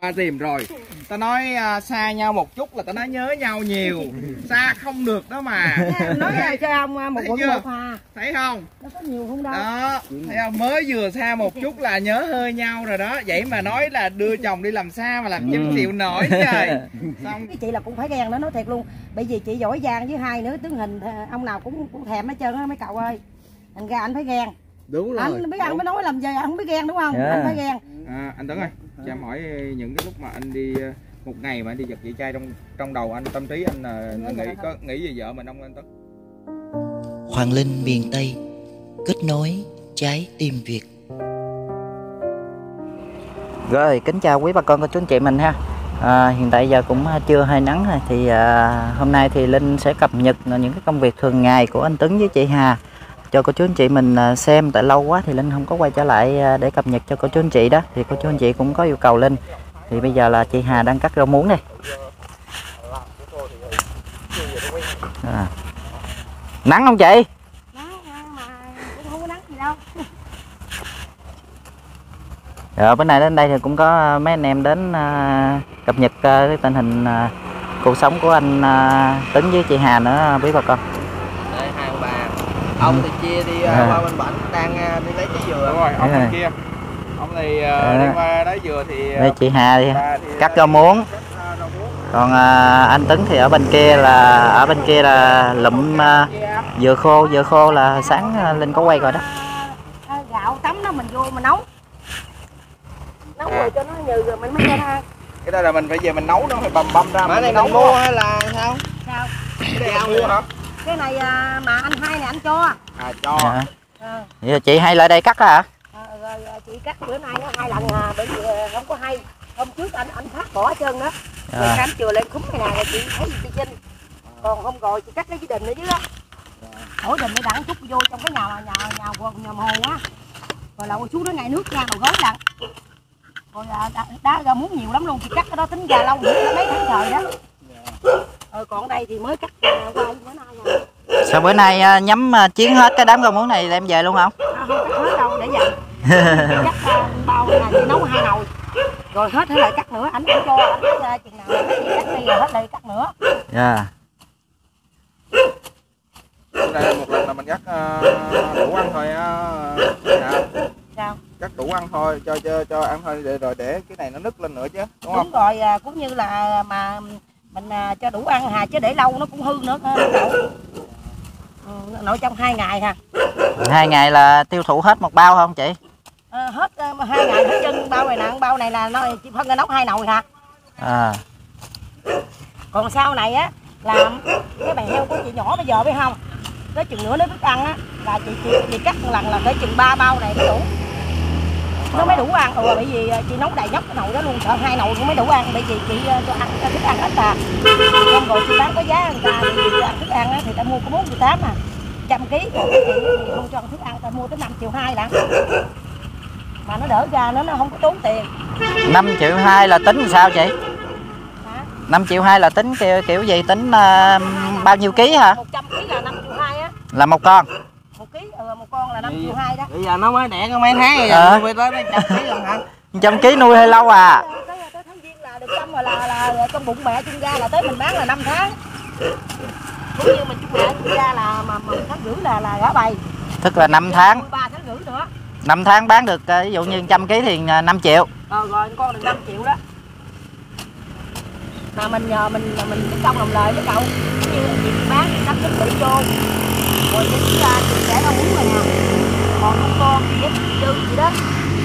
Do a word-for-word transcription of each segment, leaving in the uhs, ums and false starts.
Qua tìm rồi. Ta nói uh, xa nhau một chút là ta nói nhớ nhau nhiều. Xa không được đó mà. Nói ra cho ông một quận một hà. Thấy không? Nó có nhiều không đâu. Đó, thấy không? Mới vừa xa một chút là nhớ hơi nhau rồi đó. Vậy mà nói là đưa chồng đi làm xa mà làm chim chịu nổi trời. Xong Cái chị là cũng phải ghen đó, nói thiệt luôn. Bởi vì chị giỏi giang với hai nữa tướng hình ông nào cũng cũng thèm hết trơn á mấy cậu ơi. Thành ra anh phải ghen. đúng rồi. Anh biết ăn mới nói làm gì, anh không biết ghen đúng không? Yeah. Anh phải ghen. À, anh Tấn ơi, cho em hỏi những cái lúc mà anh đi một ngày mà anh đi giật vậy trai trong trong đầu anh, tâm trí anh là nghĩ có nghĩ về vợ mình không anh Tấn? Hoàng Linh miền Tây, kết nối trái tim Việt. Rồi, kính chào quý bà con cô chú anh chị mình ha. À, hiện tại giờ cũng trưa hơi nắng rồi thì à, hôm nay thì Linh sẽ cập nhật những cái công việc thường ngày của anh Tấn với chị Hà cho cô chú anh chị mình xem. Tại lâu quá thì Linh không có quay trở lại để cập nhật cho cô chú anh chị đó, thì cô chú anh chị cũng có yêu cầu Linh. Thì bây giờ là chị Hà đang cắt rau muống đây. À. Nắng không chị? Nắng mà cũng không có nắng gì đâu. Rồi bữa nay đến đây thì cũng có mấy anh em đến uh, cập nhật uh, cái tình hình uh, cuộc sống của anh uh, Tấn với chị Hà nữa quý bà con. Đây hai ông bà. Ông thì chia đi uh, à. qua bên bển đang uh, đi lấy trái dừa. Đúng rồi, ông bên kia. Ông này uh, à. đi qua lấy dừa thì uh, đây chị Hà thì, thì cắt rau muống. Còn uh, anh Tấn thì ở bên kia là ở bên kia là lụm uh, dừa khô, dừa khô là sáng uh, Linh có quay rồi đó. À, gạo tắm đó mình vô mình nấu. Nấu rồi cho nó nhừ rồi mình mới cho ra. Cái đây là mình phải về mình nấu nó phải băm băm ra. Mà này mình mua hay là sao? Sao? Cái này ăn mua hả? Cái này à, mà anh hai này anh cho. À cho. À. À. Vậy chị hay lại đây cắt hả? À, rồi chị cắt bữa nay nó hai lần à, bởi vì không có hay. Hôm trước anh anh phát bỏ chân đó. Rồi À. anh chừa lên khúm này nè rồi chị thấy chị Trinh. Còn hôm rồi chị cắt lấy cái đình nữa chứ đó. Ổ đình để đặng chút vô trong cái nhà nhà nhà quần nhà hồ á. Rồi lậu xuống nó ngày nước ra rồi gói lặn. Rồi à, đá, đá ra muốn nhiều lắm luôn, chị cắt cái đó tính ra lâu nữa mấy tháng trời đó. Ờ, còn đây thì mới cắt uh, qua bữa nay rồi. Sao bữa nay uh, nhắm uh, chiến hết cái đám rau muống này đem về luôn không? À, không cắt hết đâu để vậy. Cắt uh, bao này chị nấu hai nồi. Rồi hết thế lại cắt nữa, ảnh cũng cho ảnh uh, chừng nào hết thì cắt đi rồi hết đây cắt nữa. Dạ. Yeah. Đây một lần là mình cắt uh, đủ ăn thôi á. Uh, Sao? Cắt đủ ăn thôi, cho cho cho ăn thôi để, rồi để cái này nó nứt lên nữa chứ, đúng, Đúng không? rồi, à, cũng như là mà mình à, cho đủ ăn hà chứ để lâu nó cũng hư nữa cậu. Ừ, nội trong hai ngày ha. Hai ngày là tiêu thụ hết một bao không chị? À, hết uh, hai ngày hết chân bao này nè, bao này là nó chỉ phân ra nấu hai nồi hả? À. Còn sau này á là cái bè heo của chị nhỏ bây giờ biết không? Tới chừng nữa nó thức ăn á là chị chị, chị cắt một lần là tới chừng ba bao này mới đủ. Nó mới đủ ăn. Ừ, bởi vì chị nấu đầy nhóc cái nồi đó luôn, sợ hai nồi cũng mới đủ ăn, bởi vì chị cho ăn cho thức ăn ít à. Hôm rồi chị bán có giá người ta thì chị ăn thức ăn á thì ta mua có bốn triệu tám à, trăm ký. Còn chị thì không cho ăn thức ăn ta mua tới năm triệu hai lận. Mà nó đỡ ra nó nó không có tốn tiền. năm triệu hai là tính sao chị? Hả? năm triệu hai là tính kiểu, kiểu gì tính uh, bao nhiêu ký hả? một trăm ký là năm triệu hai á. Là một con. Một ký ừ, một con là năm triệu hai đó. Bây giờ nó mới đẻ có mấy tháng rồi, Ờ. nuôi tới mấy trăm ký lần hả? Trăm ký nuôi hơi lâu à. Tới, tới tháng giêng là được trăm rồi là, là, là trong bụng mẹ chung ra là tới mình bán là năm tháng. Cũng như mình chung mẹ chung ra là mà, mà một tháng rưỡi là là gả bày. Tức là năm tháng. ba tháng rưỡi nữa. năm tháng bán được uh, ví dụ như trăm ký thì uh, năm triệu. Ờ rồi con được năm triệu đó. Mà mình nhờ mình mình cái công làm lời với cậu. Như là chị bán thì sắp xếp tự vô. Rồi chị ra chị sẽ rau muống rồi nè. Còn con con thì với dư chị đó.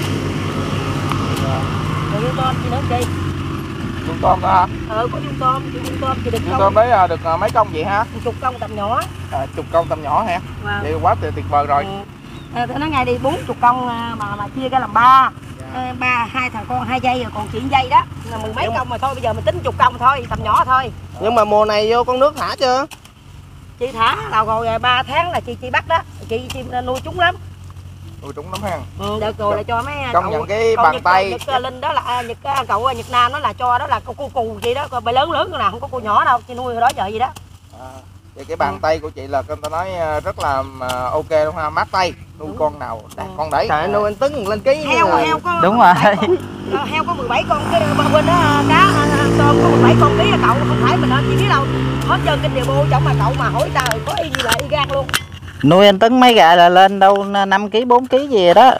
Rồi với con chị nữa chị. Dung tôm đó hả? Ờ có dung tôm, chị dung tôm chị được Dung công. tôm đấy được mấy công vậy hả? Chục công tầm nhỏ. À, chục công tầm nhỏ hả? Wow. Vậy quá tuyệt vời rồi. Ừ. À, nó ngay đi bốn chục công mà mà chia ra làm ba. À, ba hai thằng con hai giây rồi còn chị dây đó là mười mấy nhưng công mà thôi bây giờ mình tính chục công thôi tầm nhỏ thôi. Nhưng mà mùa này vô con nước thả chưa? Chị thả nào rồi ba tháng là chị chị bắt đó, chị, chị nuôi chúng lắm. Nuôi chúng lắm ha. Ừ, được rồi là cho mấy công cậu, nhận cái cậu bàn Nhật, tay Nhật Linh đó là Nhật cậu Nhật Nam đó là cho đó là cô cô cù chị đó, coi bài lớn lớn nè không có cô nhỏ đâu chị nuôi hồi đó giờ gì đó. À, Vậy cái bàn tay của chị là người ta nói rất là ok luôn ha, mát tay. Nuôi con nào đạt con đấy. Trời, nuôi anh Tuấn lên ký. Heo heo có đúng rồi. Heo có mười bảy con, cái bên đó cá tôm có mười bảy con ký là cậu, không phải mình chỉ biết đâu. Hết trơn kinh địa bô chổng mà cậu mà hỏi tao có y gì là y gan luôn. Nuôi anh Tuấn mấy gà là lên đâu năm ký bốn ký gì đó.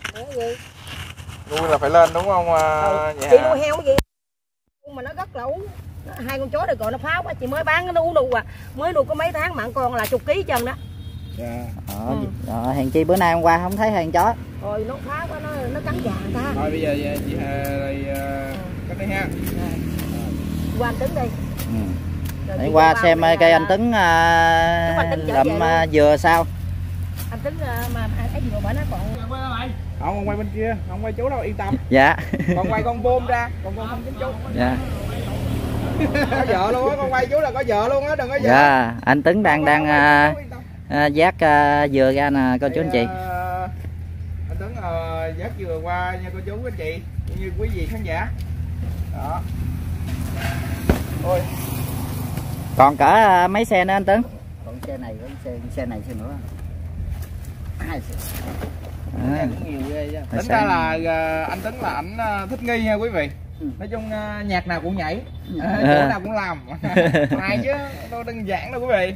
Nuôi là phải lên đúng không? Ừ. Chị nuôi heo gì mà nó rất là uống. Hai con chó được gọi nó pháo quá, chị mới bán nó uống đu à, mới nuôi có mấy tháng mà con là chục ký chân đó. Yeah. Ờ, ừ. Ờ, hèn chi bữa nay hôm qua không thấy hàng chó. Rồi nó phá quá, nó nó cắn gà người ta. Thôi bây giờ chị Hà đây cắt đi ha. Qua anh Tuấn đi. Ừ. Để qua xem cây anh Tuấn làm dừa sao. Anh Tuấn mà ấy gì mà nó còn không, không quay bên kia, không quay chú đâu, yên tâm. Dạ. Còn quay con bôm ra, còn con không chính chú. Dạ. Có vợ luôn á, con quay chú là có vợ luôn á, đừng có vợ. Dạ, anh Tuấn đang đang à, à, giác à, dừa ra nè cô chú anh chị. À, anh Tuấn à, giác dừa qua nha cô chú anh chị, như quý vị khán giả. Đó. Ôi. Còn cỡ à, mấy xe nữa anh Tuấn? Còn xe này với xe xe này xe nữa. Hai xe. À. Nhiều ghê chứ. Tính ra là uh, anh Tuấn là ảnh uh, thích nghi ha quý vị. Ừ. Nói chung uh, nhạc nào cũng nhảy, uh, chỗ à. nào cũng làm. Hay chứ, đâu đơn giản đâu quý vị.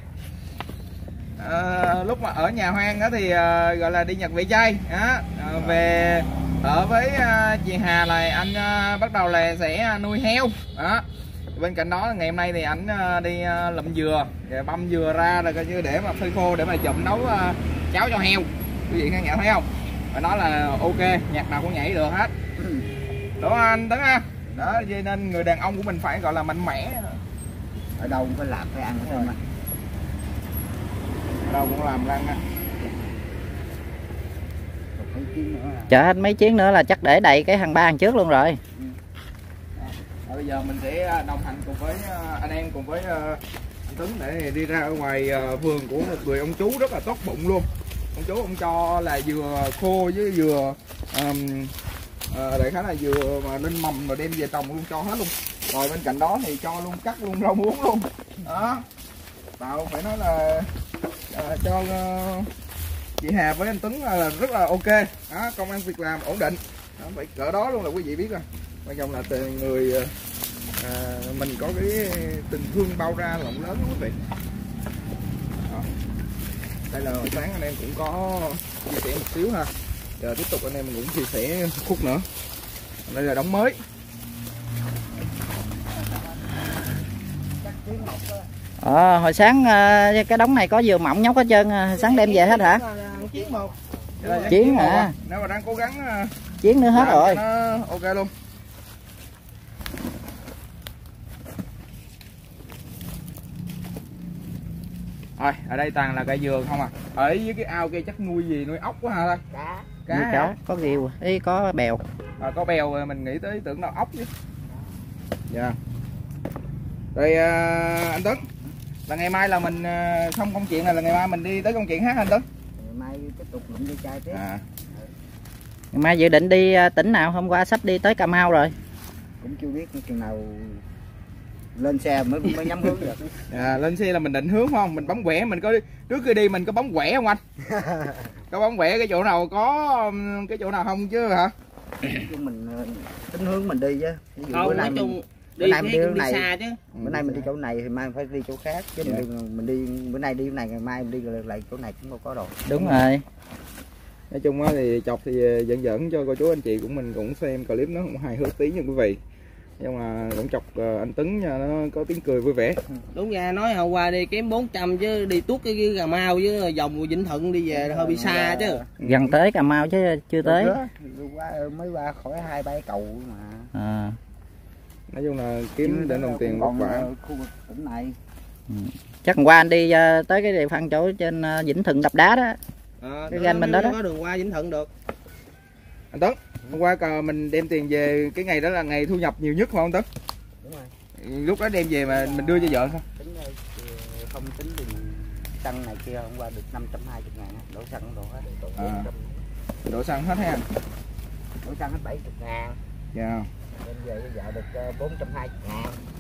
Uh, lúc mà ở nhà hoang đó thì uh, gọi là đi nhặt ve chai đó. Uh, về ở với uh, chị Hà là anh uh, bắt đầu là sẽ nuôi heo đó. Bên cạnh đó ngày hôm nay thì ảnh uh, đi uh, lụm dừa, rồi băm dừa ra là coi như để mà phơi khô để mà chụm nấu uh, cháo cho heo. Quý vị khán giả thấy không? Và nói là ok, nhạc nào cũng nhảy được hết. Đúng không anh Tuấn ha? Đó, cho nên người đàn ông của mình phải gọi là mạnh mẽ. Ở đâu cũng phải làm, phải ăn thôi mà. Ở đâu cũng làm ăn á. Chở hết mấy chuyến nữa là chắc để đầy cái hàng ba hàng trước luôn rồi. Ừ. Rồi bây giờ mình sẽ đồng hành cùng với anh em, cùng với anh Tuấn để đi ra ở ngoài vườn của một người ông chú rất là tốt bụng luôn. Ông chú ông cho là dừa khô với dừa um, uh, đại khái là dừa mà lên mầm rồi đem về trồng luôn, cho hết luôn. Rồi bên cạnh đó thì cho luôn cắt luôn rau muống luôn đó. Tạo phải nói là uh, cho uh, chị Hà với anh Tuấn là rất là ok đó, công ăn việc làm ổn định đó, phải cỡ đó luôn là quý vị biết rồi. Quan trọng là từ người uh, mình có cái tình thương bao ra rộng lớn quý vị. Đây là hồi sáng anh em cũng có chia sẻ một xíu ha. Giờ tiếp tục anh em mình cũng chia sẻ một khúc nữa. Đây là đống mới. Ờ, hồi sáng cái đống này có dừa mỏng nhóc hết trơn, sáng đem về hết hả? Chiến một. Chiến hả? Nếu mà đang cố gắng chiến nữa hết rồi. Ok luôn. Rồi, ở đây toàn là cây dừa không à. Ở dưới cái ao kia chắc nuôi gì, nuôi ốc quá hả ta? Cá. Cá, cá có rìu, ý có bèo. À, có bèo mình nghĩ tới tưởng đâu ốc chứ. Dạ. Yeah. Rồi uh, anh Tuấn, là ngày mai là mình uh, xong công chuyện này là ngày mai mình đi tới công chuyện khác anh Tuấn? Ngày mai tiếp tục lụm ve chai tiếp. À. Ngày mai dự định đi tỉnh nào? Hôm qua sắp đi tới Cà Mau rồi. Cũng chưa biết chừng nào lên xe mới mới nhắm hướng được. À, lên xe là mình định hướng không? Mình bấm quẻ, mình có trước khi đi mình có bấm quẻ không anh? Có bấm quẻ cái chỗ nào có cái chỗ nào không chứ hả? Mình tính hướng mình đi chứ. Ví dụ không, bữa nay nói chung mình, đi bữa nay mình đi, cũng đi này, xa chứ. Bữa nay mình đi chỗ này thì mai phải đi chỗ khác chứ. Yeah. Mình, mình đi bữa nay đi chỗ này, ngày mai mình đi lại chỗ này cũng đâu có đâu. Đúng rồi. Nói chung thì chọc thì dẫn dẫn cho cô chú anh chị của mình cũng xem clip nó cũng hài hước tí nha quý vị. Nhưng mà cũng chọc anh Tuấn nha, nó có tiếng cười vui vẻ. Đúng ra nói hôm qua đi kém bốn trăm chứ đi tuốt cái Cà Mau với vòng Vĩnh Thuận đi về hơi bị xa chứ. Gần tới Cà Mau chứ chưa tới. Qua mới qua khỏi hai ba cầu mà. À. Nói chung là kiếm để đồng tiền vất vả. Khu vực tỉnh này. Ừ. Chắc hôm qua anh đi uh, tới cái địa phận chỗ trên uh, Vĩnh Thuận đập đá đó. À, cái ganh mình đó đó. Có đường qua Vĩnh Thuận được. Anh Tuấn, hôm qua mình đem tiền về cái ngày đó là ngày thu nhập nhiều nhất phải không Tuấn? Đúng rồi. Lúc đó đem về mà mình đưa cho vợ không? Tính không tính thì xăng này kia hôm qua được năm trăm hai mươi ngàn, đổ xăng đổ hết đổ, à. Đổ xăng hết ha. Đổ xăng hết bảy mươi ngàn. Dạ. Đem về với vợ được bốn trăm hai mươi ngàn.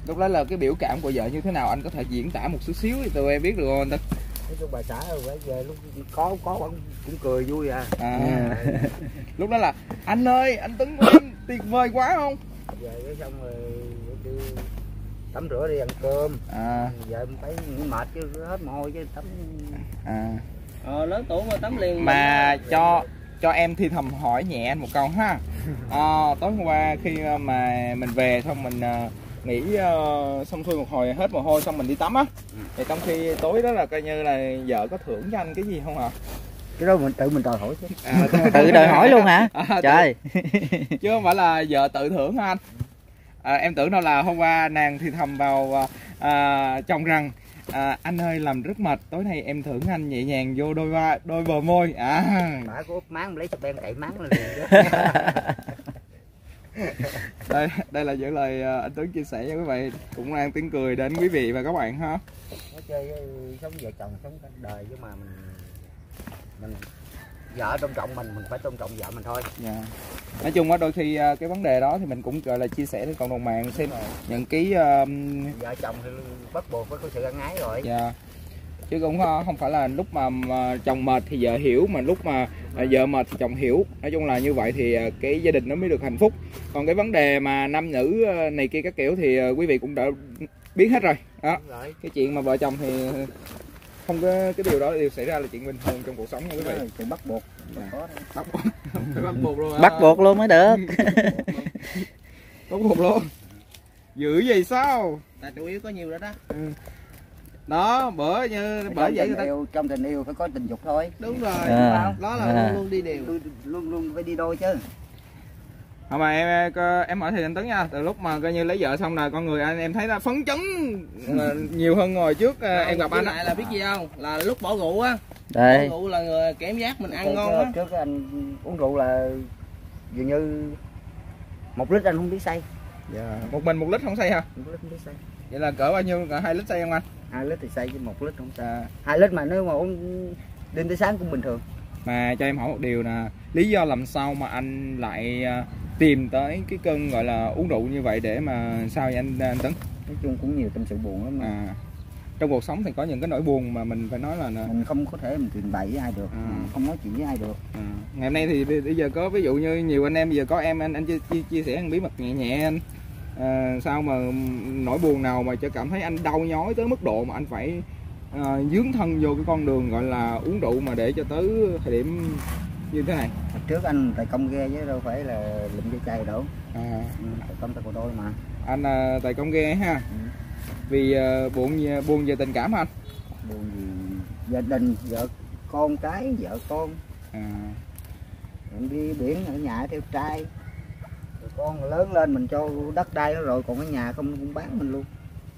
lúc đó là cái biểu cảm của vợ như thế nào, anh có thể diễn tả một chút xíu thì tụi em biết được không anh Tấn? Nói chung bà xã rồi bây giờ lúc có có vẫn cũng cười vui à. À. Lúc đó là anh ơi, anh Tấn của anh tuyệt vời quá không? Về cái xong rồi kêu tắm rửa đi ăn cơm. À. Giờ em thấy mệt chứ hết mồ hôi chứ tắm. À. Ờ, lớn tuổi mà tắm liền. Mà cho cho em thi thầm hỏi nhẹ anh một câu ha. À, tối hôm qua khi mà mình về xong mình uh, nghỉ uh, xong xuôi một hồi hết mồ hôi xong mình đi tắm á, thì trong khi tối đó là coi như là vợ có thưởng cho anh cái gì không hả? Cái đó mình tự mình đòi hỏi chứ. À, Tự đòi hỏi luôn hả? À, Trời. Chứ không phải là vợ tự thưởng hả anh? À, em tưởng đâu là hôm qua nàng thì thầm vào à, chồng rằng à, anh ơi làm rất mệt, tối nay em thưởng anh nhẹ nhàng vô đôi va đôi bờ môi. À. Bà có úp máng lấy sập ben cậy máng lên liền đó. đây đây là những lời uh, anh Tuấn chia sẻ cho quý vị, cũng mang tiếng cười đến quý vị và các bạn ha. Nó chơi sống vợ chồng sống cả đời chứ mà mình mình vợ tôn trọng mình mình phải tôn trọng vợ mình thôi. Yeah. Nói chung á đôi khi uh, cái vấn đề đó thì mình cũng gọi là chia sẻ đến cộng đồng mạng xem những cái uh, vợ chồng thì bắt buộc phải có sự ân ái rồi. Yeah. Chứ cũng không phải là lúc mà, mà chồng mệt thì vợ hiểu, mà lúc mà à, vợ mệt thì chồng hiểu. Nói chung là như vậy thì cái gia đình nó mới được hạnh phúc. Còn cái vấn đề mà nam nữ này kia các kiểu thì quý vị cũng đã biết hết rồi đó. Rồi. Cái chuyện mà vợ chồng thì không có cái điều đó, điều xảy ra là chuyện bình thường trong cuộc sống nha quý vị. Chuyện bắt buộc. À. Bắt buộc. Bắt buộc luôn. Bắt buộc luôn mới được. Bắt buộc luôn. Dữ gì sao? Là chủ yếu có nhiều đó đó. Ừ. Đó, bữa như bởi vậy người ta yêu, trong tình yêu phải có tình dục thôi. Đúng rồi. À. Đó là À. luôn luôn đi đều. Luôn luôn phải đi đôi chứ. Không mà em em hỏi thì anh Tấn nha, từ lúc mà coi như lấy vợ xong là con người anh em thấy là phấn chấn nhiều hơn ngồi trước không, em gặp anh lại là biết gì không? Là lúc bỏ rượu á. Đây. Bỏ rượu là người cảm giác mình ăn Trước, ngon á. trước anh uống rượu là dường như một lít anh không biết say. Dạ. Một mình một lít không say hả? Một lít không biết say. Vậy là cỡ bao nhiêu? Cỡ hai lít say không anh? Hai lít thì say chứ một lít không say. À. Hai lít mà nếu mà uống đêm tới sáng cũng bình thường. Mà cho em hỏi một điều nè, lý do làm sao mà anh lại tìm tới cái cơn gọi là uống rượu như vậy để mà sao vậy anh, anh Tấn? Nói chung cũng nhiều tâm sự buồn lắm mà. À. Trong cuộc sống thì có những cái nỗi buồn mà mình phải nói là mình không có thể mình trình bày với ai được, à. không nói chuyện với ai được. À. Ngày hôm nay thì bây giờ có ví dụ như nhiều anh em bây giờ có em anh anh chia, chia, chia sẻ bí mật nhẹ nhẹ anh. À, sao mà nỗi buồn nào mà cho cảm thấy anh đau nhói tới mức độ mà anh phải à, dướng thân vô cái con đường gọi là uống rượu mà để cho tới thời điểm như thế này? Hồi trước anh tài công ghe chứ đâu phải là lụm dây chai đâu. À. Ừ, tài công tài bộ đôi mà. Anh à, tài công ghe ha. Ừ. Vì uh, buồn buồn về tình cảm hả anh? Buồn vì gia đình, vợ con cái, vợ con. À. Mình đi biển ở nhà theo trai. Rồi con lớn lên mình cho đất đai nó rồi, còn ở nhà không cũng bán mình luôn.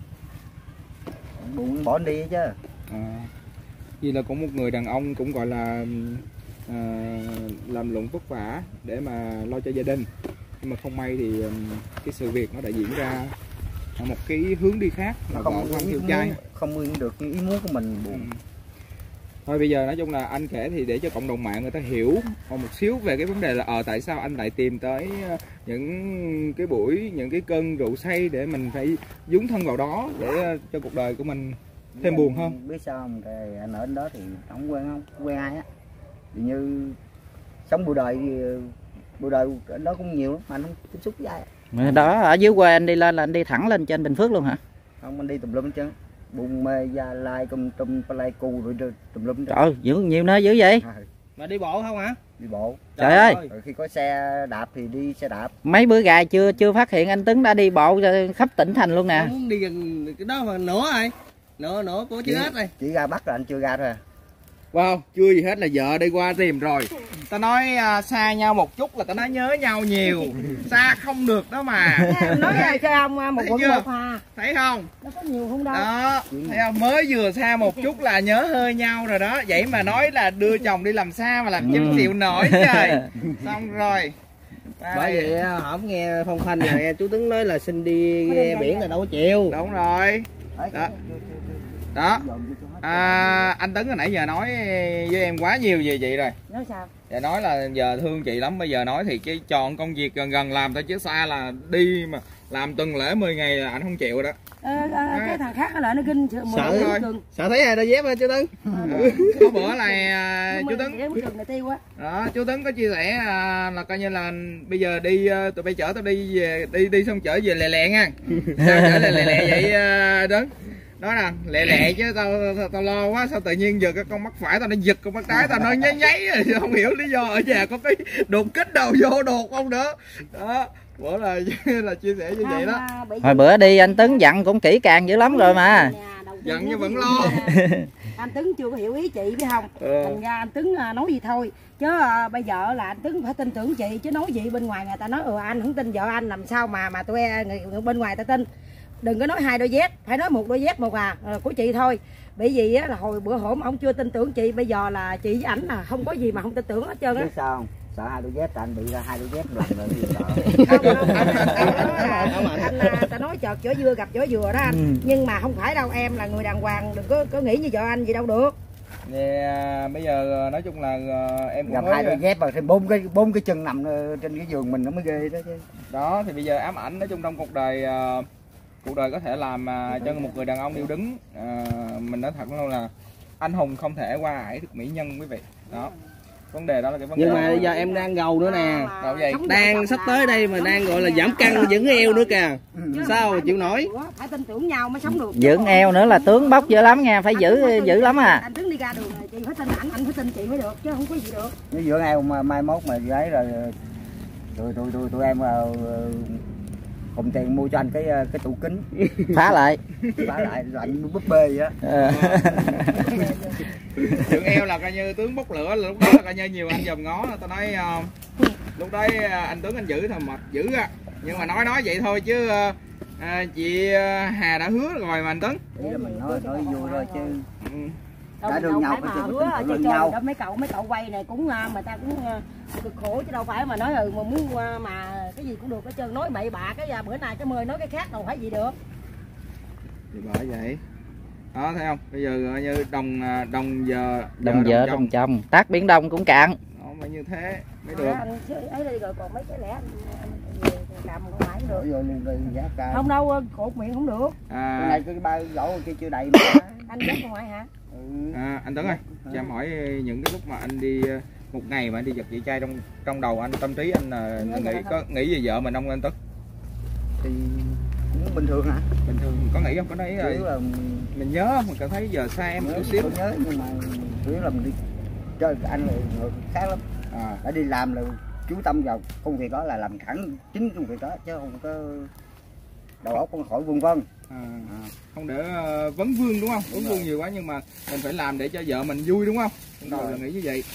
Buồn bỏ đi chứ. À. Vì là cũng một người đàn ông cũng gọi là à, làm lụng vất vả để mà lo cho gia đình, nhưng mà không may thì cái sự việc nó đã diễn ra một cái hướng đi khác là không vợ con thiếu trai, không nguyên được ý muốn của mình. Buồn. Ừ. Thôi bây giờ nói chung là anh kể thì để cho cộng đồng mạng người ta hiểu một xíu về cái vấn đề là ờ à, tại sao anh lại tìm tới những cái buổi, những cái cơn rượu say để mình phải dướng thân vào đó để cho cuộc đời của mình thêm buồn hơn. Biết sao không? Thì anh ở đó thì không quen không quen ai á, thì như sống bụi đời thì bụi đời ở đó cũng nhiều lắm mà anh không tiếp xúc với ai. Đó ở dưới quê anh đi lên là anh đi thẳng lên trên Bình Phước luôn hả? Không, anh đi tùm lum hết trơn, Buôn Mê, Gia Lai, Công Tum, Pleiku rồi tùm lum. Trời ơi, nhiều, nhiều nơi dữ vậy? À, mà đi bộ không hả? Đi bộ. Trời, Trời ơi. Rồi khi có xe đạp thì đi xe đạp. Mấy bữa gà chưa chưa phát hiện anh Tấn đã đi bộ khắp tỉnh thành luôn nè. Không muốn đi gần cái đó mà nữa rồi. Nữa nữa của chưa hết rồi. Chỉ ra Bắc là anh chưa ra thôi à. Wow, chưa gì hết là vợ đi qua tìm rồi. Ta nói uh, xa nhau một chút là ta nói nhớ nhau nhiều. Xa không được đó mà. Nói ra sao không, một quận một hà. Thấy không? Nó có nhiều không đâu. Đó, thấy không? Mới vừa xa một chút là nhớ hơi nhau rồi đó. Vậy mà nói là đưa chồng đi làm xa mà làm chim chịu nổi trời. Xong rồi. Đây. Bởi vậy không nghe phong phanh này chú Tấn nói là xin đi ghe biển là đâu có chịu. Đúng rồi. Đó. Đó. À, anh Tấn hồi nãy giờ nói với em quá nhiều về chị rồi. Nói sao? Dạ nói là giờ thương chị lắm, bây giờ nói thì cái chọn công việc gần gần làm thôi, chứ xa là đi mà làm tuần lễ mười ngày là anh không chịu rồi đó. Ờ, ờ, cái thằng khác lại nó kinh sợ thôi, sợ thấy ai đôi dép hả chú Tấn? Ừ. Có bữa là chú Tấn đó, chú Tấn có chia sẻ là coi như là bây giờ đi tụi bay chở tao đi về, đi đi xong chở về lẹ lẹ nha. Sao chở lẹ lẹ lẹ vậy Tấn? Nói nè, lẹ lẹ chứ tao, tao tao lo quá, sao tự nhiên giờ cái con mắt phải tao nó giật, con mắt trái tao nó nháy nháy rồi, không hiểu lý do. Ở nhà có cái đột kích đầu vô đột không nữa đó. Bữa là là chia sẻ như vậy đó. Hồi bữa đi anh Tấn dặn cũng kỹ càng dữ lắm rồi mà. Dặn nhưng vẫn lo. Anh Tấn chưa có hiểu ý chị biết không? Ừ. Thành ra anh Tấn nói gì thôi. Chứ à, bây giờ là anh Tấn phải tin tưởng chị, chứ nói gì bên ngoài người ta nói ừ anh không tin vợ anh, làm sao mà mà tụi người, người bên ngoài ta tin. Đừng có nói hai đôi dép, phải nói một đôi dép một à, à của chị thôi. Bởi vì á, là hồi bữa hổm ông chưa tin tưởng chị, bây giờ là chị với ảnh là không có gì mà không tin tưởng hết trơn á. Sao không? Sợ hai đôi dép, tại anh bị ra hai đôi dép lần rồi gì sợ. Anh ta nói chợt vỏ dưa gặp vỏ dừa đó anh. Ừ. Nhưng mà không phải đâu, em là người đàng hoàng, đừng có có nghĩ như vợ anh gì đâu được. Nè, bây giờ nói chung là em cũng gặp hai đôi dép rồi thêm bốn cái bốn cái chân nằm trên cái giường mình nó mới ghê đó chứ. Đó thì bây giờ ám ảnh nói chung trong cuộc đời uh, cuộc đời có thể làm uh, cho một người đàn ông yêu đứng, uh, mình nói thật luôn là anh hùng không thể qua ải được mỹ nhân quý vị. Đó. Vấn đề đó là cái vấn đề. Nhưng mà giờ em đang gầu nữa nè. Đâu vậy? Đang sắp tới đây mà đang gọi là giảm cân dưỡng eo nữa kìa. Sao mà chịu nổi? Phải tin tưởng nhau mới sống được. Dưỡng eo nữa là tướng bóc dữ lắm nha, phải giữ dữ lắm à. Anh Tấn đi ra đường này chị phải tin ảnh, anh phải tin chị mới được chứ không có gì được. Nếu dưỡng eo mà mai mốt mà gái rồi tụi tụi tụi tụi em cùng tiền mua cho anh cái cái tủ kính phá lại phá lại rồi anh búp bê vậy á. Dưỡng eo là coi như tướng bốc lửa, lúc đó là coi như nhiều anh dòm ngó. Tao nói uh, lúc đấy anh Tuấn anh giữ thầm mệt dữ á, nhưng mà nói nói vậy thôi chứ uh, uh, chị Hà đã hứa rồi mà anh Tuấn. Ý là mình nói nói vui thôi chứ. Ừ. Đã đường nhau mà hứa cho nhau. Đó, mấy cậu mấy cậu quay này cũng người ta cũng cực khổ chứ đâu phải mà nói ừ mà muốn mà cái gì cũng được hết trơn, nói bậy bạ cái bữa nay cái mời nói cái khác đâu phải gì được. Thì bởi vậy. Đó thấy không? Bây giờ như đồng đồng giờ đồng giờ đồng chồng, tác biển Đông cũng cạn. Đó phải như thế mới được. được. Anh ấy đi rồi còn mấy cái lẻ anh, anh cầm không phải được. Rồi luôn đi giá cao. Không đâu, cột miệng không được. À. Cái này cái ba gỗ kia chưa đầy mà. Anh dắt ra ngoài hả? Ừ. À, anh Tấn ơi, cho em hỏi những cái lúc mà anh đi một ngày mà anh đi giật vậy trai trong trong đầu anh, tâm trí anh là nghĩ có nghĩ về vợ mình không anh Tấn? Thì cũng bình thường hả? Bình thường có nghĩ không? Có nói là là mình nhớ không? Mình cảm thấy giờ xa em chút xíu. Nhớ nhưng mà chủ yếu là mình đi chơi anh là người khác lắm. À. Đã đi làm là chú tâm vào công việc đó là làm thẳng chính công việc đó chứ không có đầu óc không khỏi vương vân. À, à. Không để uh, vấn vương đúng không? Vấn vương nhiều quá nhưng mà mình phải làm để cho vợ mình vui đúng không? Trong đầu là nghĩ như vậy.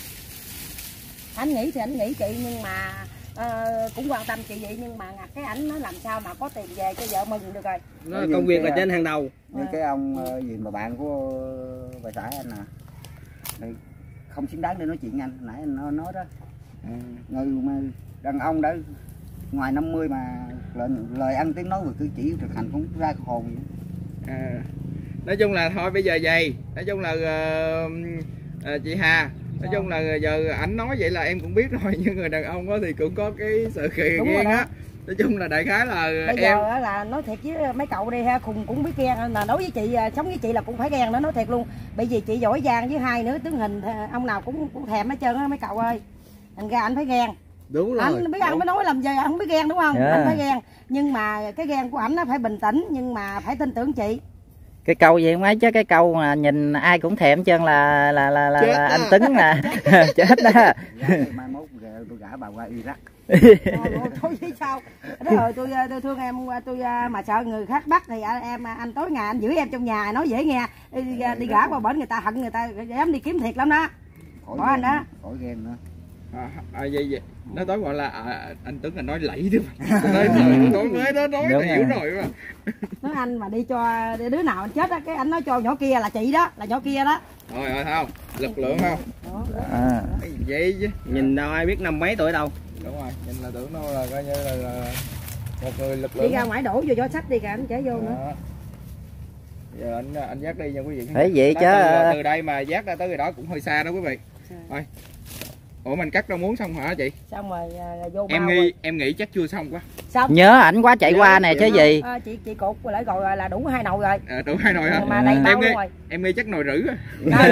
Anh nghĩ thì anh nghĩ chị nhưng mà uh, cũng quan tâm chị vậy nhưng mà cái ảnh nó làm sao mà có tiền về cho vợ mừng được rồi. Nó công việc là trên hàng đầu. Như à. Cái ông uh, gì mà bạn của bà xã anh nè, không xứng đáng để nói chuyện anh, nãy anh nói, nói đó. À. Người mà đàn ông đã ngoài năm mươi mà lời, lời ăn tiếng nói và cử chỉ thực hành cũng ra hồn vậy. À, nói chung là thôi bây giờ vậy, nói chung là uh, uh, chị Hà, nói chung là giờ ảnh nói vậy là em cũng biết rồi, nhưng người đàn ông đó thì cũng có cái sự kỳ ghen á. Nói chung là đại khái là bây em giờ là nói thiệt với mấy cậu đi ha, khùng cũng biết ghen, là nói với chị sống với chị là cũng phải ghen đó, nói thiệt luôn. Bởi vì chị giỏi giang với hai nữa tướng hình ông nào cũng, cũng thèm hết trơn á mấy cậu ơi. Thành ra anh phải ghen. Đúng rồi. Anh biết ăn mới nói làm gì anh không biết ghen đúng không? Yeah. Anh phải ghen, nhưng mà cái ghen của ảnh nó phải bình tĩnh nhưng mà phải tin tưởng chị. Cái câu gì không ấy chứ cái câu mà nhìn ai cũng thèm trơn là là là, là, là anh Tấn là chết đó. Mai mốt tôi gả bà qua Iraq. Thôi chứ sao? Đó rồi tôi tôi thương em, tôi mà sợ người khác bắt thì em anh tối ngày anh giữ em trong nhà nói dễ nghe, đi, đi gả qua bển người ta hận người ta dám đi kiếm thiệt lắm đó. Bỏ anh đó. Khỏi ghen nữa. À, à, vậy, vậy. Nó tối gọi là à, anh Tuấn là nói lẫy chứ mà. Nói lời nói mới đó nói là hiểu rồi mà. Nói anh mà đi cho đứa nào anh chết á, cái anh nói cho nhỏ kia là chị đó, là nhỏ kia đó. Rồi rồi thấy không? Lực lượng không? À. Vậy chứ. Nhìn đâu ai biết năm mấy tuổi đâu. Đúng rồi, nhìn là tưởng đâu là coi như là, là một người lực lượng. Đi ra ngoài đổ vô cho sách đi cả anh chở vô nữa. Giờ anh anh dắt đi nha quý vị. Thế vậy chứ từ, từ đây mà dắt ra tới đó cũng hơi xa đó quý vị. Thôi. Ủa mình cắt rau muống xong hả chị? Xong rồi à, vô em bao nghĩ rồi. em nghĩ chắc chưa xong quá. Xong. Nhớ ảnh quá chạy Nhớ qua nè chứ gì. À, chị chị cột lại gọi là đủ hai nồi rồi. À, đủ hai nồi hả? Mà đầy bao em nghĩ, rồi. em nghĩ chắc nồi rưỡi rồi.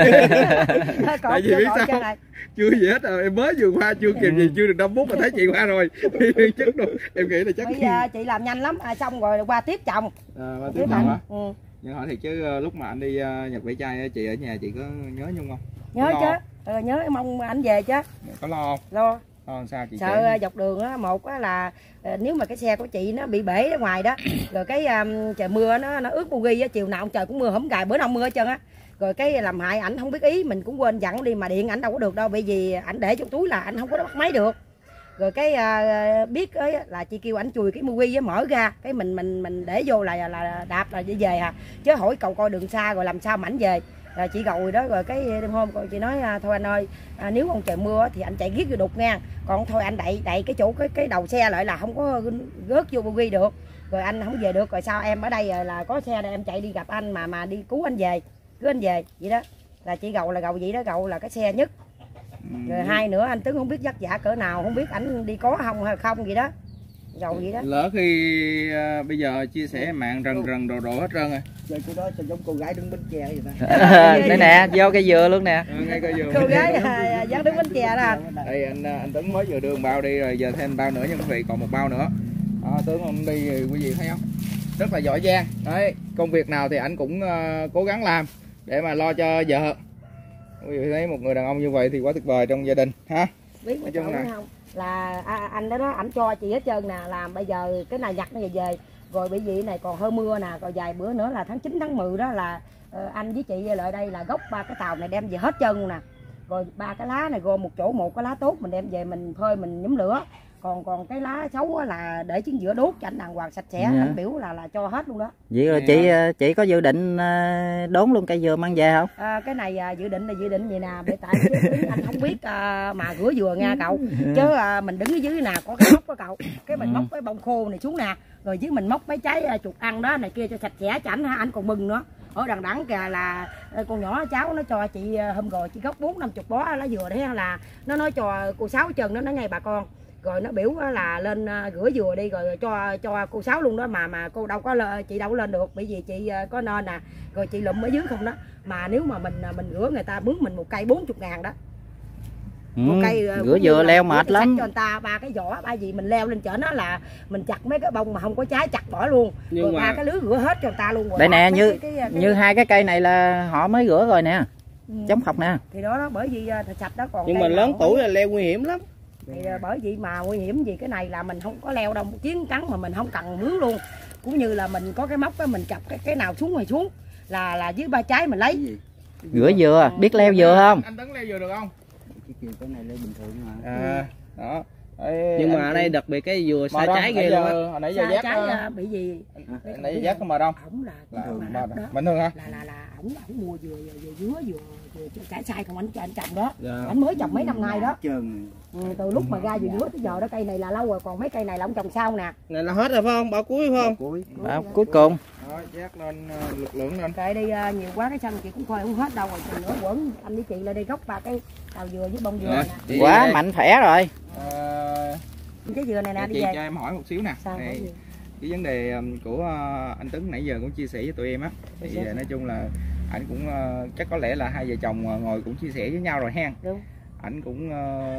Tại vì biết sao? Chưa gì hết rồi, em mới vừa qua chưa kịp gì chưa được năm phút mà thấy chị qua rồi. Chắc rồi. Em nghĩ là chắc. Bây giờ chị làm nhanh lắm, à, xong rồi qua tiếp chồng. À, qua tiếp chồng hả? Ừ. Nhưng hỏi thì chứ lúc mà anh đi uh, Nhật Vẽ Chai chị ở nhà chị có nhớ Nhung không? Nhớ chứ. Ừ, nhớ mong ảnh về chứ. Có lo không? Lo. Lo sao chị? Sợ kể? Dọc đường á, một á là nếu mà cái xe của chị nó bị bể ở ngoài đó, rồi cái um, trời mưa nó nó ướt bogi á, chiều nào trời cũng mưa, không gài bữa nào mưa hết trơn á. Rồi cái làm hại ảnh không biết ý, mình cũng quên dặn đi mà điện ảnh đâu có được đâu, bởi vì ảnh để trong túi là ảnh không có bắt máy được. Rồi cái uh, biết ấy, là chị kêu ảnh chùi cái bogi á, mở ra cái mình mình mình để vô là là đạp là đi về à, chứ hỏi cầu coi đường xa rồi làm sao mà ảnh về. Rồi chị gầu đó, rồi cái đêm hôm chị nói thôi anh ơi, à, nếu không trời mưa thì anh chạy ghét vô đục ngang, còn thôi anh đậy đậy cái chỗ cái cái đầu xe lại là không có rớt vô bogi được, rồi anh không về được, rồi sao em ở đây là có xe đây em chạy đi gặp anh mà mà đi cứu anh về, cứu anh về vậy đó. Là chị gầu là gầu vậy đó, gầu là cái xe nhất. Rồi hai nữa anh Tuấn không biết vất vả cỡ nào, không biết ảnh đi có không hay không vậy đó, gầu vậy đó. Lỡ khi uh, bây giờ chia sẻ mạng rần rần đồ đồ hết trơn rồi. Chơi cái đó sao giống cô gái đứng bánh tre vậy ta? Đây nè, vô cây dừa luôn nè. Ừ, ngay cây dừa. Cô gái dắt đứng bánh chè đó. Đây anh anh Tuấn mới vừa đưa một bao đi rồi, giờ thêm bao nữa nha quý vị, còn một bao nữa. Đó, Tuấn không đi thì quý vị thấy không? Rất là giỏi giang. Đấy, công việc nào thì anh cũng uh, cố gắng làm để mà lo cho vợ. Quý vị thấy một người đàn ông như vậy thì quá tuyệt vời trong gia đình ha. Biết nói chung là không? Là à, anh đó đó, ảnh cho chị hết trơn nè, làm bây giờ cái này giặt nó về về. Rồi bởi vì này còn hơi mưa nè, rồi vài bữa nữa là tháng chín tháng mười đó là uh, anh với chị lại đây là gốc ba cái tàu này đem về hết trơn luôn nè. Rồi ba cái lá này gom một chỗ, một cái lá tốt mình đem về mình phơi mình nhóm lửa. Còn còn cái lá xấu là để chính giữa đốt cho anh đàng hoàng sạch sẽ, yeah. Anh biểu là là cho hết luôn đó. Vậy rồi chị chị có dự định đốn luôn cây dừa mang về không? À, cái này à, dự định là dự định vậy nè, bởi tại anh không biết à, mà rửa dừa nha cậu, chứ à, mình đứng ở dưới nè có cái móc đó cậu, cái mình móc cái bông khô này xuống nè, rồi dưới mình móc mấy trái à, chuột ăn đó này kia cho sạch sẽ cho ảnh ha, anh còn mừng nữa. Ở đằng đẵng kìa là con nhỏ cháu nó cho chị hôm rồi chị gốc bốn năm chục bó lá dừa đấy, là nó nói cho cô Sáu chân nó nói ngay bà con. Rồi nó biểu là lên rửa dừa đi rồi cho cho cô Sáu luôn đó, mà mà cô đâu có lên, chị đâu có lên được bởi vì chị có nên nè, rồi chị lụm ở dưới không đó, mà nếu mà mình mình rửa người ta mướn mình một cây bốn mươi ngàn đó. Ừ, một cây rửa dừa leo mệt lắm cho người ta ba cái vỏ ba gì mình leo lên chở nó là mình chặt mấy cái bông mà không có trái chặt bỏ luôn. Nhưng rồi mà... ba cái lưới rửa hết cho người ta luôn rồi. Đây nè, như cái, cái, cái... như hai cái cây này là họ mới rửa rồi nè. Ừ. Chống khọc nè. Thì đó đó, bởi vì thật sạch đó, còn nhưng mà lớn tuổi là leo nguy hiểm lắm. Thì bởi vì mà nguy hiểm gì, cái này là mình không có leo đâu, một chiến trắng mà mình không cần mướn luôn, cũng như là mình có cái móc đó mình chặt cái cái nào xuống rồi xuống là là dưới ba trái mình lấy. Rửa dừa, biết leo dừa không? Anh Tấn leo dừa được không? Cái này leo bình thường mà. À, đó. Ê, nhưng mà ở đây đặc biệt cái dừa xa trái ghê luôn á. Hồi nãy giờ giác trái bị gì? Hồi nãy giờ giác không mà đâu. Ổng là bình thường hả? Là là là ổng ổng mua dừa dừa dứa dừa trái sai còn anh anh trồng đó. Dạ. Anh mới trồng mấy năm nay đó. Ừ, từ lúc mà ra dừa dứa tới giờ đó, cây này là lâu rồi, còn mấy cây này là ông trồng sau nè. Này là hết rồi phải không? Bao cuối phải không? Cuối. Bao cuối cùng. Đó, giác lên lực lượng lên. Kệ đi uh, nhiều quá cái sân chị cũng coi không hết đâu rồi, chừng nữa quẩn anh với chị lên đây gốc ba cái tàu dừa với bông dừa rồi, nè. Quá đây. Mạnh khỏe rồi. À, cái dừa này nè đi chị về. cho em hỏi một xíu nè. Sao này, cái vấn đề của anh Tấn nãy giờ cũng chia sẻ với tụi em á, thì sao? Nói chung là anh cũng uh, chắc có lẽ là hai vợ chồng ngồi cũng chia sẻ với nhau rồi ha. Đúng. Anh cũng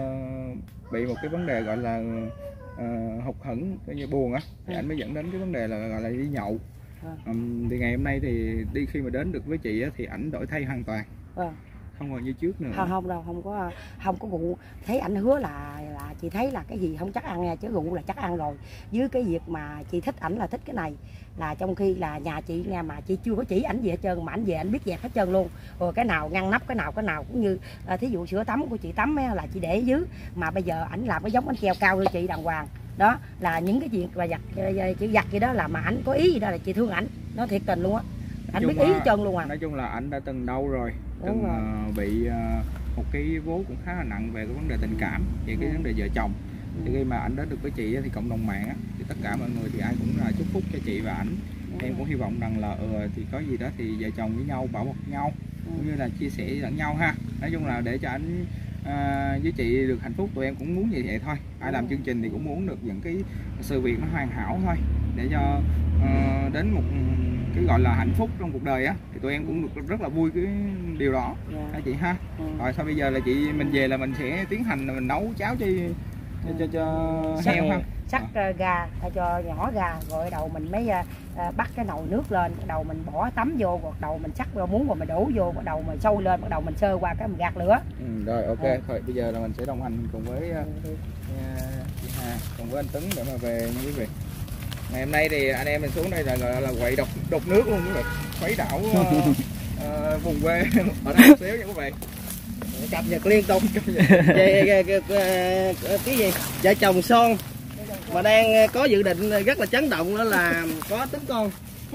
uh, bị một cái vấn đề gọi là uh, hụt hẫng, coi như buồn á, thì ừ. anh mới dẫn đến cái vấn đề là gọi là đi nhậu. À. Um, thì ngày hôm nay thì đi khi mà đến được với chị á, thì ảnh đổi thay hoàn toàn. À. Không còn như trước nữa. Không không đâu, không có không có rượu. Thấy anh hứa là là chị thấy là cái gì không chắc ăn nha, chứ rượu là chắc ăn rồi. Với cái việc mà chị thích ảnh là thích cái này, là trong khi là nhà chị nghe mà chị chưa có chỉ ảnh gì hết trơn, mà ảnh về ảnh biết dẹp hết trơn luôn. Rồi cái nào ngăn nắp, cái nào cái nào cũng như à, thí dụ sữa tắm của chị tắm ấy, là chị để ở dưới, mà bây giờ ảnh làm cái giống ảnh treo cao hơn chị đàng hoàng. Đó là những cái chuyện mà giặt chị giặt gì đó là mà ảnh có ý gì đó là chị thương ảnh, nó thiệt tình luôn á. Anh biết ý hết trơn luôn à. Nói chung là ảnh đã từng đau rồi, từng rồi. Uh, bị uh, một cái vố cũng khá là nặng về cái vấn đề tình cảm, về cái ừ. vấn đề vợ chồng. Ừ. Thì khi mà ảnh đến được với chị thì cộng đồng mạng thì tất cả mọi người thì ai cũng là chúc phúc cho chị và ảnh ừ. Em cũng hy vọng rằng là ừ, thì có gì đó thì vợ chồng với nhau bảo bọc nhau, ừ. cũng như là chia sẻ lẫn nhau ha. Nói chung là để cho anh à, với chị được hạnh phúc, tụi em cũng muốn như vậy thôi. Ai làm chương trình thì cũng muốn được những cái sự việc nó hoàn hảo thôi, để cho uh, đến một cái gọi là hạnh phúc trong cuộc đời á, thì tụi em cũng được rất là vui cái điều đó, yeah. Hả chị ha? Ừ. Rồi sau bây giờ là chị mình về là mình sẽ tiến hành là mình nấu cháo cho cho cho, cho sắc, heo ha. Sắc uh, gà cho nhỏ gà, rồi đầu mình mới uh, bắt cái nồi nước lên, đầu mình bỏ tắm vô, bắt đầu mình sắc muống rồi mình đổ vô, bắt đầu mình sôi lên, bắt đầu mình sơ qua cái mình gạt lửa. Ừ, rồi ok, ừ. Thôi bây giờ là mình sẽ đồng hành cùng với uh, chị Hà, cùng với anh Tuấn để mà về nha quý vị. Ngày hôm nay thì anh em mình xuống đây là gọi là quậy đục đục nước luôn quý vị, khuấy đảo uh, uh, vùng quê ở đây một xíu nha quý vị. Cập nhật liên tục về cái, cái, cái, cái gì vợ chồng son mà đang có dự định rất là chấn động, đó là có tính con.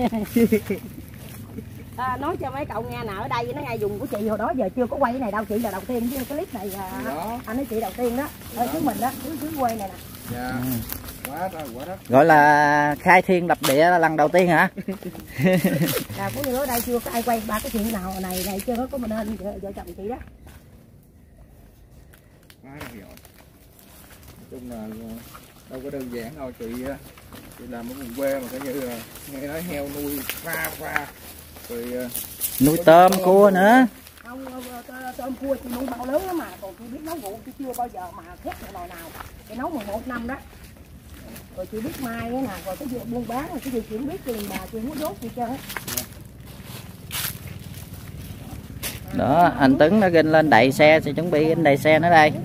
À, nói cho mấy cậu nghe, nào ở đây nó ngay vùng của chị hồi đó giờ chưa có quay cái này đâu, chị là đầu tiên với cái clip này à, anh nói chị đầu tiên đó ở xứ mình đó, xứ xứ quê này nè. Dạ. Ừ. Quá đó, quá đó. Gọi là khai thiên lập địa là lần đầu tiên hả? Là cũng như ở đây chưa có ai quay ba cái chuyện nào này này chưa có mình lên vợ chồng chị đó. Quá rồi. Nói chung là đâu có đơn giản đâu chị, chị làm ở vùng quê mà coi như là nghe nói heo nuôi pha pha rồi nuôi tôm cua nữa. Không, tôm cua chị nuôi bao lớn lắm mà, còn chị biết nấu rượu chị chưa bao giờ mà khét một nồi nào. Chị nấu mười một năm đó. Rồi chị biết mai nữa nè, rồi cái gì buôn bán, rồi cái gì chị cũng biết, tiền bà chị không có dốt gì trơn á. Đó, anh Tuấn đã ginh lên đậy xe, thì chuẩn bị ginh đậy xe nữa đây.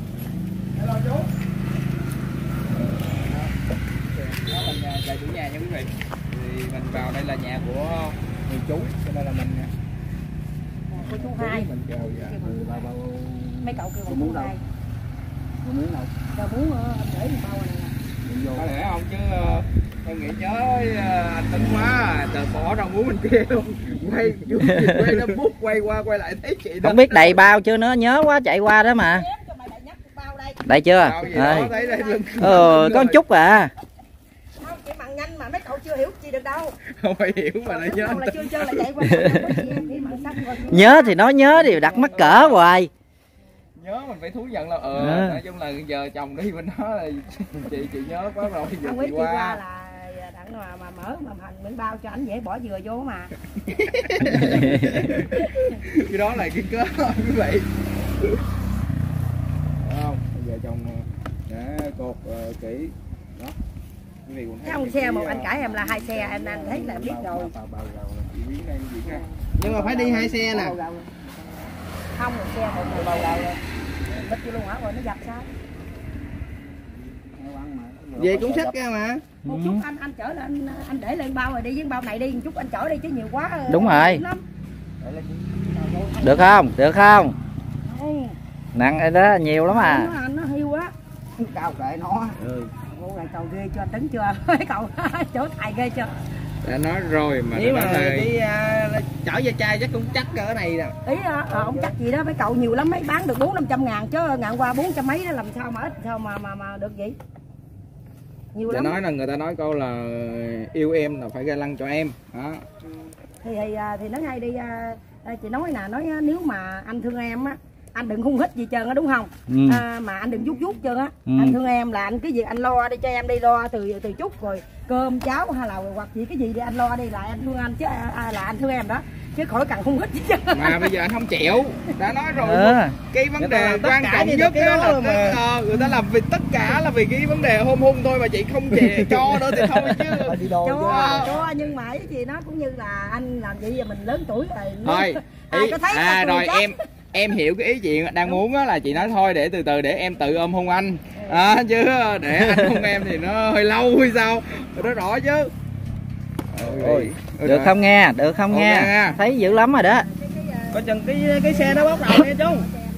Đây chủ nhà nha quý vị. Thì mình vào đây là nhà của người chú, cho nên là mình của chú hai. Mình chào dạ. Mấy cậu kêu mình muốn đâu? Muốn đâu? Giờ muốn anh để đi bao này nè. Có lẽ không chứ em nghĩ nhớ anh Tuấn quá, tờ bỏ ra muốn mình kia luôn. Quay quay nó bút quay qua quay lại thấy chị đó. Không biết đầy bao chưa, nó nhớ quá chạy qua đó mà. Đầy chưa? Đó, thấy đây ờ, có một chút à. Không, chị mặn nhanh mà mấy cậu chưa hiểu chị được đâu. Không phải hiểu mà lại nhớ. Là chưa chơi là chạy qua. Nhớ thì nói nhớ thì đặt mắc cỡ hoài. Nhớ mình phải thú nhận là ờ à. Nói chung là giờ chồng đi bên đó là chị chị nhớ quá rồi, giờ không biết chị qua. qua là đặng mà, mà mở mà hành miếng bao cho anh dễ bỏ dừa vô mà. Cái đó là cái cớ quý vị. Không, giờ chồng đã cột uh, kỹ đó. Cái ông xe một anh cãi em là hai xe, anh anh thấy là biết rồi. Nhưng mà phải đi hai xe nè. Không, một xe một người bầu đầu rồi. Bích vô luôn hả, rồi nó dập sao? Về cũng xách ra mà. Một chút anh anh chở lên, anh để lên bao rồi đi với bao này đi, một chút anh chở đi chứ nhiều quá. Đúng rồi. Được không? Được không? Không. Nặng rồi đó, nhiều lắm à. Nó, nó hiu á. Cao kệ nó. Ừ. Cô này cậu ghê cho anh Tấn chưa? Cậu chỗ thầy ghê chưa? Đã nói rồi mà. Nếu mà đi uh, chở da chai chắc cũng chắc cỡ này nè. Ý à, ông chắc gì đó, mấy cậu nhiều lắm, mấy bán được bốn năm trăm ngàn chứ ngàn qua bốn trăm mấy đó làm sao mà ít, sao mà mà mà được vậy? Nhiều lắm. Đã nói là người ta nói câu là yêu em là phải ga lăng cho em. Đó. Ừ. Thì thì thì nói ngay đi, chị nói nè, nói nếu mà anh thương em á, anh đừng hung hít gì trơn á, đúng không? Ừ. À, mà anh đừng vuốt vuốt trơn á. Ừ. Anh thương em là anh cái gì anh lo đi cho em đi, lo từ từ chút rồi cơm cháo hay là hoặc gì cái gì đi anh lo đi, là anh thương anh chứ à, là anh thương em đó, chứ khỏi cần hung hít gì trơn. Mà bây giờ anh không chịu, đã nói rồi. Ừ. Cái vấn đề quan trọng nhất đó là mà. Ờ, người ta làm vì tất cả là vì cái vấn đề hôn hung thôi, mà chị không chịu cho nữa thì thôi chứ. Cho, cho nhưng mà cái gì nó cũng như là anh làm vậy giờ mình lớn tuổi rồi. Thôi. Ai có thấy à rồi chắc. em em hiểu cái ý chị đang muốn á, là chị nói thôi để từ từ để em tự ôm hôn anh à, chứ để anh hôn em thì nó hơi lâu hay sao đó rõ chứ. Ôi, được không nghe, được không okay, nghe? nghe thấy dữ lắm rồi đó. Coi chừng cái cái xe nó bốc đầu nha chú.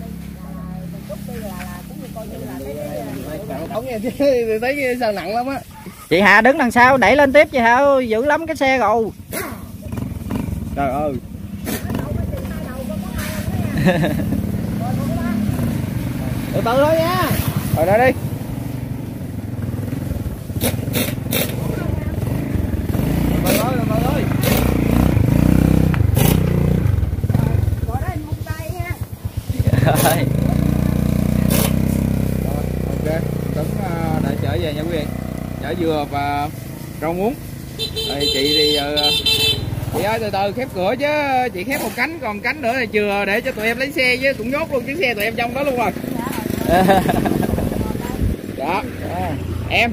Không nghe chứ thấy sao nặng lắm á. Chị Hà đứng đằng sau đẩy lên tiếp chị Hà ơi, dữ lắm cái xe rồi. Trời ơi. Từ từ thôi nha. Rồi đó đi. Rồi nói rồi. dừa và rau muống. Rồi chị thì uh, chị ơi từ từ khép cửa chứ, chị khép một cánh còn cánh nữa là chừa để cho tụi em lấy xe chứ, cũng nhốt luôn chiếc xe tụi em trong đó luôn rồi. Đó em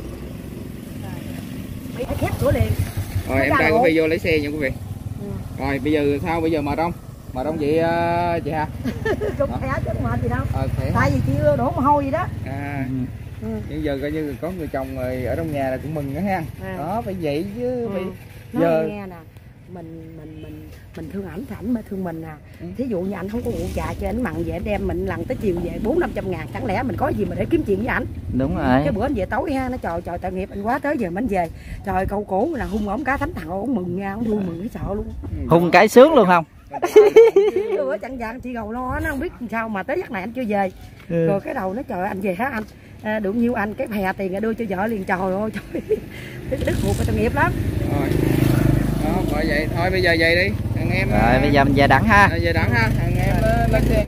Bị khép cửa liền. rồi em trai của Phi vô lấy xe nha quý vị. Ừ. Rồi bây giờ sao, bây giờ mệt không? Mệt không chị uh, chị ha? Cũng khỏe chứ mệt gì đâu. Ờ, tại vì chị đổ mồ hôi gì đó. À. Ừ. Nhưng giờ coi như có người chồng rồi ở trong nhà là cũng mừng nữa ha. À. Đó phải vậy chứ. Ừ. Phải... Nói giờ nghe nè, mình mình mình mình thương ảnh thì ảnh mới thương mình à. Ừ. Thí dụ như anh không có vụ trà cho ảnh mặn về anh đem mình lần tới chiều về bốn năm trăm ngàn, chẳng lẽ mình có gì mà để kiếm chuyện với ảnh? Đúng rồi. Cái bữa anh về tối ha, nó trời trời tội nghiệp anh quá, tới giờ mình về trời cậu cổ là hung ổng cá thánh thằng ổng mừng nha, ổng vui mừng cái sợ luôn. Hung cái sướng luôn không? Bữa chặn vàng chị gầu lo nó không biết làm sao mà tới giấc này anh chưa về. Ừ. Rồi cái đầu nó trời anh về hả anh? À, được nhiêu anh cái hè tiền đưa cho vợ liền, trời ơi trời. Cái đức ruột của tội nghiệp lắm. Rồi. Đó, bởi vậy thôi bây giờ về đi. Thằng em rồi bây giờ mình về đặng ha. Về đặng ha. Thằng em lên xe.